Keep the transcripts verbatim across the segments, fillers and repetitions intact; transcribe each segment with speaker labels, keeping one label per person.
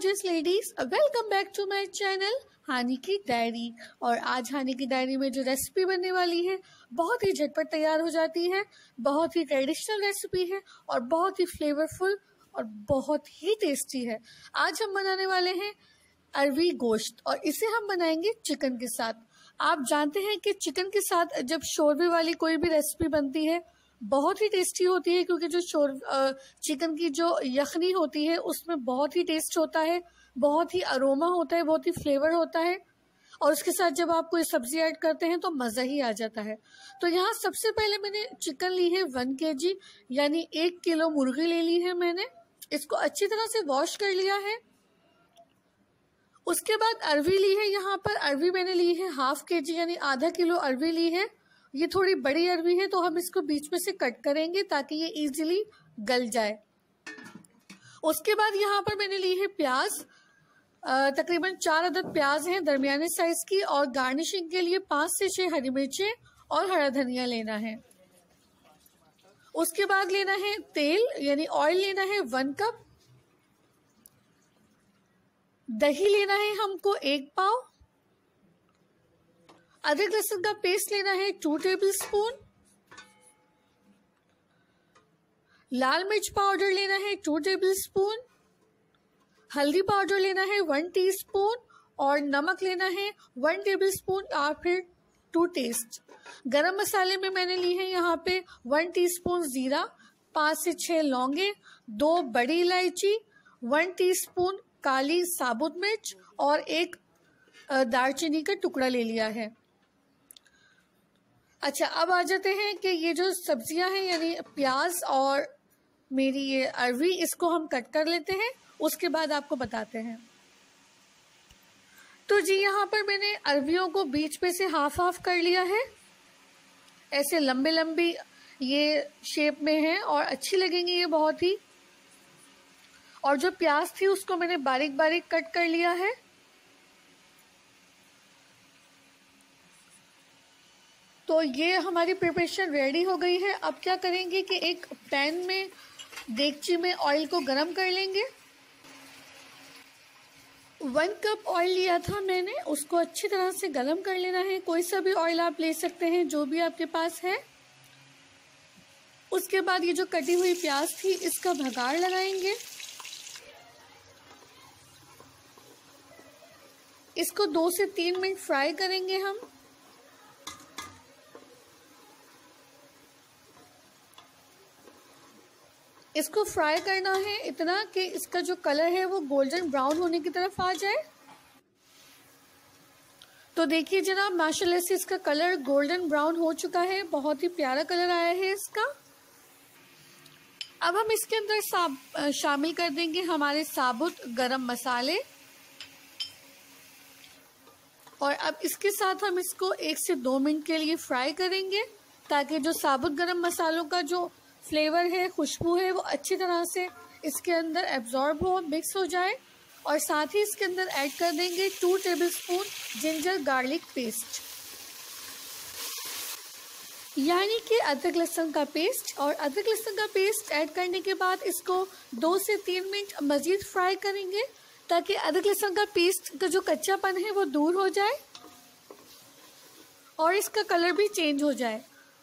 Speaker 1: Gorgeous ladies, welcome back to my channel Hani की diary. और आज हानी की डायरी में जो रेसिपी बनने वाली है बहुत ही झटपट तैयार हो जाती है, बहुत ही ट्रेडिशनल रेसिपी है और बहुत ही फ्लेवरफुल और बहुत ही टेस्टी है। आज हम बनाने वाले हैं अरवी गोश्त और इसे हम बनाएंगे चिकन के साथ। आप जानते हैं कि चिकन के साथ जब शोरबे वाली कोई भी रेसिपी बनती है बहुत ही टेस्टी होती है, क्योंकि जो शोर चिकन की जो यखनी होती है उसमें बहुत ही टेस्ट होता है, बहुत ही अरोमा होता है, बहुत ही फ्लेवर होता है। और उसके साथ जब आप कोई सब्जी ऐड करते हैं तो मज़ा ही आ जाता है। तो यहाँ सबसे पहले मैंने चिकन ली है वन के जी, यानी एक किलो मुर्गी ले ली है मैंने। इसको अच्छी तरह से वॉश कर लिया है। उसके बाद अरवी ली है, यहाँ पर अरवी मैंने ली है हाफ के जी, यानी आधा किलो अरवी ली है। ये थोड़ी बड़ी अरवी है तो हम इसको बीच में से कट करेंगे ताकि ये इजीली गल जाए। उसके बाद यहाँ पर मैंने ली है प्याज, तकरीबन चार अदद प्याज हैं दरमियाने साइज की, और गार्निशिंग के लिए पाँच से छः हरी मिर्चें और हरा धनिया लेना है। उसके बाद लेना है तेल, यानी ऑयल लेना है वन कप। दही लेना है हमको एक पाव। अदरक लहसुन का पेस्ट लेना है टू टेबल स्पून। लाल मिर्च पाउडर लेना है टू टेबल स्पून। हल्दी पाउडर लेना है वन टीस्पून और नमक लेना है वन टेबल स्पून या फिर टू टेस्ट। गरम मसाले में मैंने ली है यहाँ पे वन टीस्पून जीरा, पाँच से छः लौंगे, दो बड़ी इलायची, वन टीस्पून काली साबुत मिर्च और एक दालचीनी का टुकड़ा ले लिया है। अच्छा, अब आ जाते हैं कि ये जो सब्जियां हैं यानी प्याज और मेरी ये अरवी, इसको हम कट कर लेते हैं, उसके बाद आपको बताते हैं। तो जी यहाँ पर मैंने अरवियों को बीच पे से हाफ हाफ कर लिया है। ऐसे लंबे लंबी ये शेप में है और अच्छी लगेंगी ये बहुत ही। और जो प्याज थी उसको मैंने बारीक बारीक कट कर लिया है। तो ये हमारी प्रिपरेशन रेडी हो गई है। अब क्या करेंगे कि एक पैन में, देगची में ऑयल को गरम कर लेंगे। वन कप ऑयल लिया था मैंने, उसको अच्छी तरह से गरम कर लेना है। कोई सा भी ऑयल आप ले सकते हैं जो भी आपके पास है। उसके बाद ये जो कटी हुई प्याज थी इसका भगाड़ लगाएंगे। इसको दो से तीन मिनट फ्राई करेंगे हम। इसको फ्राई करना है इतना कि इसका जो कलर है वो गोल्डन ब्राउन होने की तरफ आ जाए। तो देखिए जनाब, माशाल्लाह से इसका कलर गोल्डन ब्राउन हो चुका है, बहुत ही प्यारा कलर आया है इसका। अब हम इसके अंदर शामिल कर देंगे हमारे साबुत गरम मसाले, और अब इसके साथ हम इसको एक से दो मिनट के लिए फ्राई करेंगे ताकि जो साबुत गरम मसालों का जो फ्लेवर है, खुशबू है, वो अच्छी तरह से इसके अंदर एब्जॉर्ब हो, मिक्स हो जाए। और साथ ही इसके अंदर ऐड कर देंगे two tablespoon ginger garlic paste, यानी कि अदरक लहसुन का पेस्ट। और अदरक लहसुन का पेस्ट ऐड करने के बाद इसको दो से तीन मिनट मज़ीद फ्राई करेंगे ताकि अदरक लहसुन का पेस्ट का जो कच्चापन है वो दूर हो जाए और इसका कलर भी चेंज हो जाए।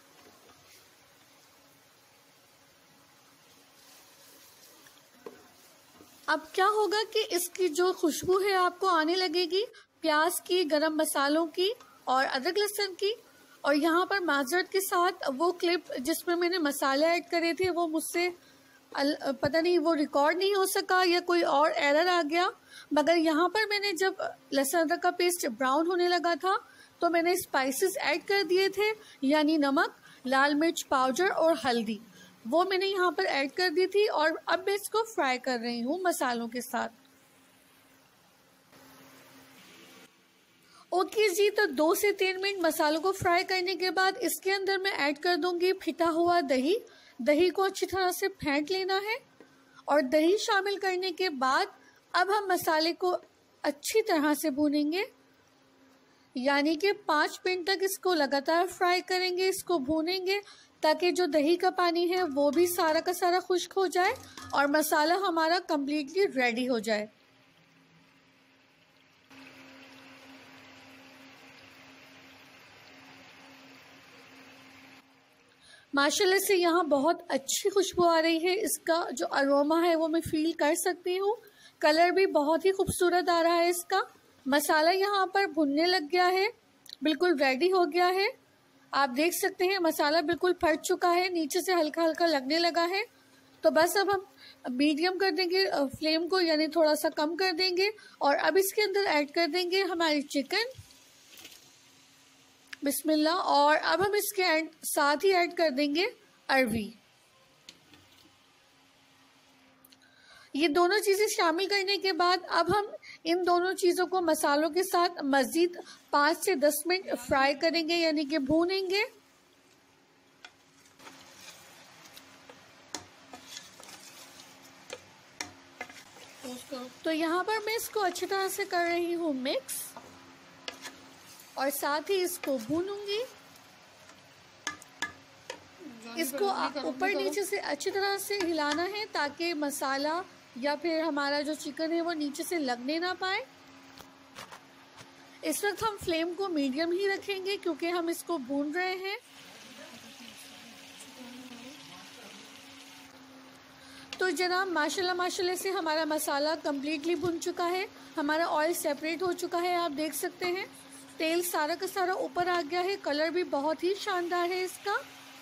Speaker 1: अब क्या होगा कि इसकी जो खुशबू है आपको आने लगेगी प्याज की, गरम मसालों की और अदरक लहसुन की। और यहाँ पर माजरत के साथ वो क्लिप जिसमें मैंने मसाले ऐड करे थे वो मुझसे पता नहीं वो रिकॉर्ड नहीं हो सका या कोई और एरर आ गया। मगर यहाँ पर मैंने जब लहसुन अदरक का पेस्ट ब्राउन होने लगा था तो मैंने स्पाइसेस ऐड कर दिए थे, यानी नमक, लाल मिर्च पाउडर और हल्दी, वो मैंने यहाँ पर ऐड कर दी थी। और अब मैं इसको फ्राई कर रही हूँ मसालों के साथ। ओके जी, तो दो से तीन मिनट मसालों को फ्राई करने के बाद इसके अंदर मैं ऐड कर दूंगी फिटा हुआ दही। दही को अच्छी तरह से फेंट लेना है। और दही शामिल करने के बाद अब हम मसाले को अच्छी तरह से भूनेंगे, यानी कि पाँच मिनट तक इसको लगातार फ्राई करेंगे, इसको भूनेंगे ताकि जो दही का पानी है वो भी सारा का सारा खुश्क हो जाए और मसाला हमारा कम्प्लीटली रेडी हो जाए। माशाल्लाह से यहाँ बहुत अच्छी खुशबू आ रही है। इसका जो अरोमा है वो मैं फील कर सकती हूँ। कलर भी बहुत ही खूबसूरत आ रहा है इसका। मसाला यहाँ पर भुनने लग गया है, बिल्कुल रेडी हो गया है। आप देख सकते हैं मसाला बिल्कुल फट चुका है, नीचे से हल्का हल्का लगने लगा है। तो बस अब हम मीडियम कर देंगे फ्लेम को, यानी थोड़ा सा कम कर देंगे। और अब इसके अंदर ऐड कर देंगे हमारी चिकन। बिस्मिल्लाह। और अब हम इसके साथ ही ऐड कर देंगे अरवी। ये दोनों चीज़ें शामिल करने के बाद अब हम इन दोनों चीज़ों को मसालों के साथ मज़ीद पाँच से दस मिनट फ्राई करेंगे, यानी कि भूनेंगे। तो यहाँ पर मैं इसको अच्छी तरह से कर रही हूँ मिक्स, और साथ ही इसको भूनूंगी। इसको ऊपर नीचे से अच्छी तरह से हिलाना है ताकि मसाला या फिर हमारा जो चिकन है वो नीचे से लगने ना पाए। इस वक्त हम फ्लेम को मीडियम ही रखेंगे क्योंकि हम इसको भून रहे हैं। तो जनाब माशाल्लाह माशाल्लाह से हमारा मसाला कम्प्लीटली भुन चुका है, हमारा ऑयल सेपरेट हो चुका है। आप देख सकते हैं तेल सारा का सारा ऊपर आ गया है। कलर भी बहुत ही शानदार है इसका।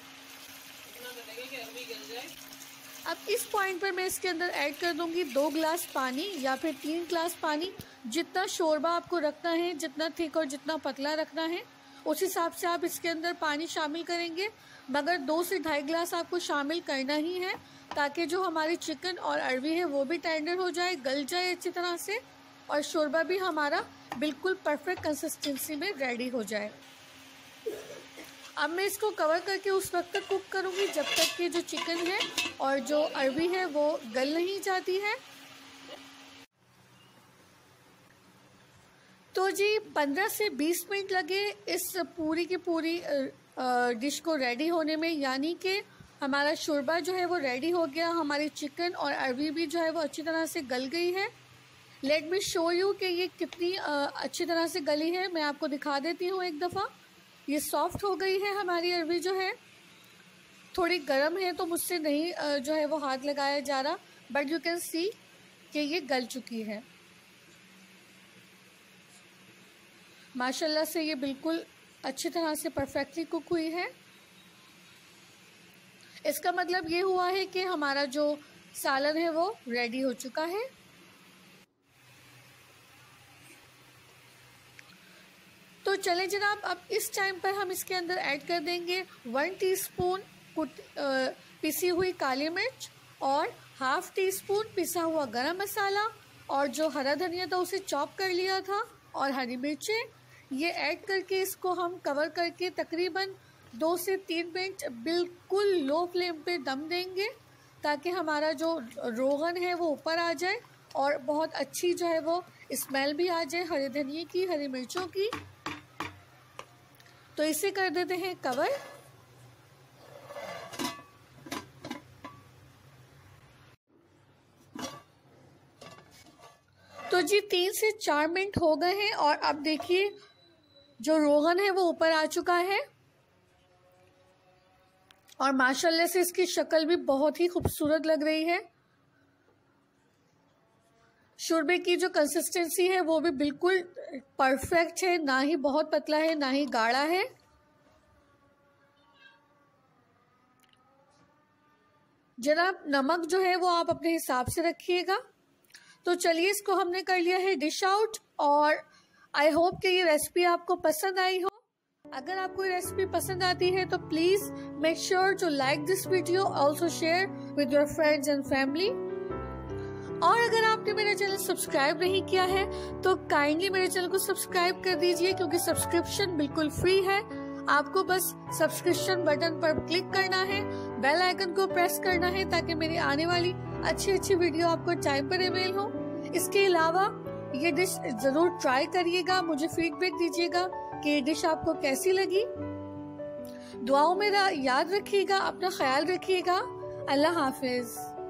Speaker 1: अब इस पॉइंट पर मैं इसके अंदर ऐड कर दूंगी दो गिलास पानी या फिर तीन गिलास पानी। जितना शोरबा आपको रखना है, जितना थिक और जितना पतला रखना है, उस हिसाब से आप इसके अंदर पानी शामिल करेंगे। मगर दो से ढाई गिलास आपको शामिल करना ही है ताकि जो हमारी चिकन और अरवी है वो भी टेंडर हो जाए, गल जाए अच्छी तरह से, और शोरबा भी हमारा बिल्कुल परफेक्ट कंसिस्टेंसी में रेडी हो जाए। अब मैं इसको कवर करके उस वक्त तक कुक करूँगी जब तक कि जो चिकन है और जो अरवी है वो गल नहीं जाती है। तो जी पंद्रह से बीस मिनट लगे इस पूरी की पूरी डिश को रेडी होने में, यानी कि हमारा शोरबा जो है वो रेडी हो गया। हमारी चिकन और अरवी भी जो है वो अच्छी तरह से गल गई है। लेट मी शो यू कि ये कितनी अच्छी तरह से गली है। मैं आपको दिखा देती हूँ एक दफ़ा। ये सॉफ्ट हो गई है हमारी अरवी जो है। थोड़ी गर्म है तो मुझसे नहीं जो है वो हाथ लगाया जा रहा, बट यू कैन सी कि ये गल चुकी है। माशाल्लाह से ये बिल्कुल अच्छी तरह से परफेक्टली कुक हुई है। इसका मतलब ये हुआ है कि हमारा जो सालन है वो रेडी हो चुका है। तो चलें जनाब, अब इस टाइम पर हम इसके अंदर ऐड कर देंगे वन टीस्पून पिसी हुई काली मिर्च और हाफ टी स्पून पिसा हुआ गरम मसाला, और जो हरा धनिया था उसे चॉप कर लिया था, और हरी मिर्चें। ये ऐड करके इसको हम कवर करके तकरीबन दो से तीन मिनट बिल्कुल लो फ्लेम पे दम देंगे ताकि हमारा जो रोगन है वो ऊपर आ जाए और बहुत अच्छी जो है वो स्मेल भी आ जाए हरे धनिए की, हरी मिर्चों की। तो इसे कर देते हैं कवर। तो जी तीन से चार मिनट हो गए हैं और अब देखिए जो रोगन है वो ऊपर आ चुका है, और माशाल्लाह से इसकी शक्ल भी बहुत ही खूबसूरत लग रही है। शोरबे की जो कंसिस्टेंसी है वो भी बिल्कुल परफेक्ट है, ना ही बहुत पतला है ना ही गाढ़ा है। जनाब नमक जो है वो आप अपने हिसाब से रखिएगा। तो चलिए इसको हमने कर लिया है डिश आउट, और आई होप कि ये रेसिपी आपको पसंद आई हो। अगर आपको ये रेसिपी पसंद आती है तो please make sure to like this video, also share with your friends and family. और अगर आपने मेरा चैनल सब्सक्राइब नहीं किया है तो काइंडली मेरे चैनल को सब्सक्राइब कर दीजिए, क्योंकि सब्सक्रिप्शन बिल्कुल फ्री है। आपको बस सब्सक्रिप्शन बटन पर क्लिक करना है, बेल आइकन को प्रेस करना है ताकि मेरी आने वाली अच्छी अच्छी वीडियो आपको टाइम पर अवेल हो। इसके अलावा ये डिश जरूर ट्राई करिएगा, मुझे फीडबैक दीजिएगा कि ये डिश आपको कैसी लगी। दुआओं में याद रखिएगा, अपना ख्याल रखिएगा। अल्लाह हाफिज।